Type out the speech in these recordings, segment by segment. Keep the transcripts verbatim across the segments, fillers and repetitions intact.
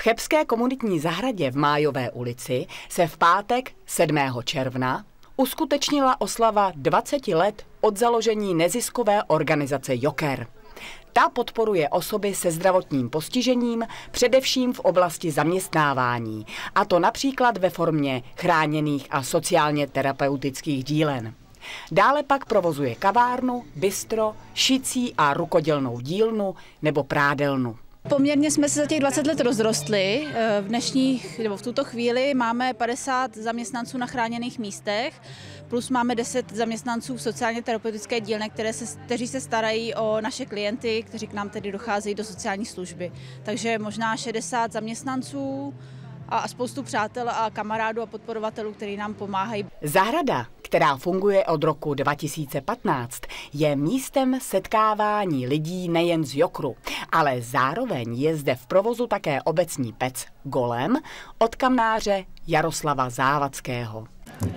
Chebské komunitní zahradě v Májové ulici se v pátek sedmého června uskutečnila oslava dvaceti let od založení neziskové organizace Joker. Ta podporuje osoby se zdravotním postižením, především v oblasti zaměstnávání, a to například ve formě chráněných a sociálně terapeutických dílen. Dále pak provozuje kavárnu, bistro, šicí a rukodělnou dílnu nebo prádelnu. Poměrně jsme se za těch dvacet let rozrostli. V dnešních, nebo v tuto chvíli máme padesát zaměstnanců na chráněných místech, plus máme deset zaměstnanců v sociálně terapeutické dílně, které se, kteří se starají o naše klienty, kteří k nám tedy docházejí do sociální služby. Takže možná šedesát zaměstnanců a spoustu přátel a kamarádů a podporovatelů, kteří nám pomáhají. Zahrada, která funguje od roku dva tisíce patnáct, je místem setkávání lidí nejen z Jokru, ale zároveň je zde v provozu také obecní pec Golem od kamnáře Jaroslava Závadského.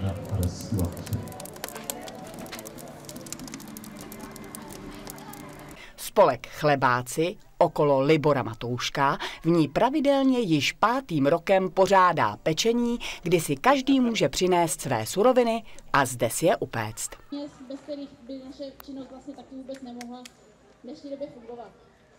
Spolek Chlebáci okolo Libora Matouška v ní pravidelně již pátým rokem pořádá pečení, kdy si každý může přinést své suroviny a zde si je upéct. Bez kterých by naše činnost vlastně taky vůbec nemohla v dnešní době fungovat.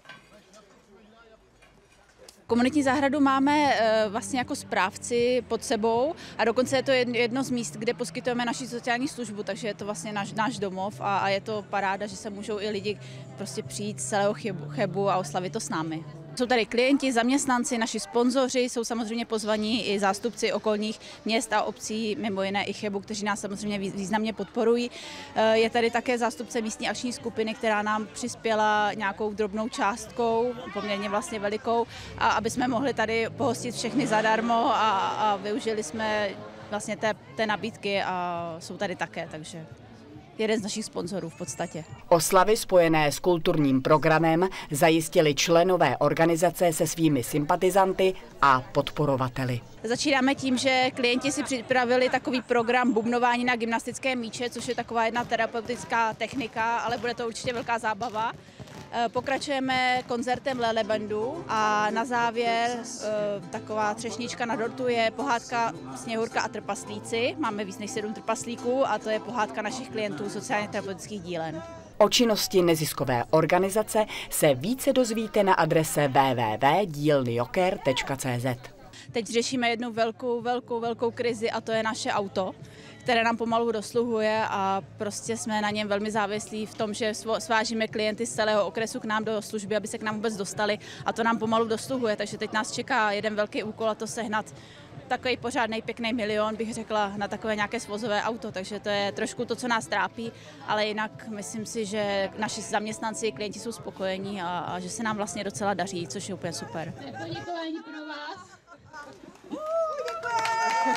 Komunitní zahradu máme vlastně jako správci pod sebou a dokonce je to jedno z míst, kde poskytujeme naši sociální službu, takže je to vlastně náš, náš domov a, a je to paráda, že se můžou i lidi prostě přijít z celého Chebu a oslavit to s námi. Jsou tady klienti, zaměstnanci, naši sponzoři, jsou samozřejmě pozvaní i zástupci okolních měst a obcí, mimo jiné i Chebu, kteří nás samozřejmě významně podporují. Je tady také zástupce místní akční skupiny, která nám přispěla nějakou drobnou částkou, poměrně vlastně velikou, a aby jsme mohli tady pohostit všechny zadarmo a, a využili jsme vlastně té, té nabídky a jsou tady také, takže jeden z našich sponzorů v podstatě. Oslavy spojené s kulturním programem zajistili členové organizace se svými sympatizanty a podporovateli. Začínáme tím, že klienti si připravili takový program bubnování na gymnastické míče, což je taková jedna terapeutická technika, ale bude to určitě velká zábava. Pokračujeme koncertem Lele Bandu a na závěr taková třešnička na dortu je pohádka Sněhurka a trpaslíci. Máme víc než sedm trpaslíků a to je pohádka našich klientů sociálně terapeutických dílen. O činnosti neziskové organizace se více dozvíte na adrese w w w tečka dílny joker tečka c z. Teď řešíme jednu velkou, velkou, velkou krizi a to je naše auto, které nám pomalu dosluhuje a prostě jsme na něm velmi závislí v tom, že svážíme klienty z celého okresu k nám do služby, aby se k nám vůbec dostali, a to nám pomalu dosluhuje, takže teď nás čeká jeden velký úkol a to sehnat takový pořádnej pěkný milion, bych řekla, na takové nějaké svozové auto, takže to je trošku to, co nás trápí, ale jinak myslím si, že naši zaměstnanci, klienti jsou spokojení a, a že se nám vlastně docela daří, což je úplně super. Poděkování pro vás.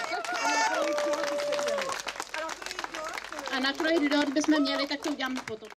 A nakrojit dort bychom měli, tak to uděláme potom.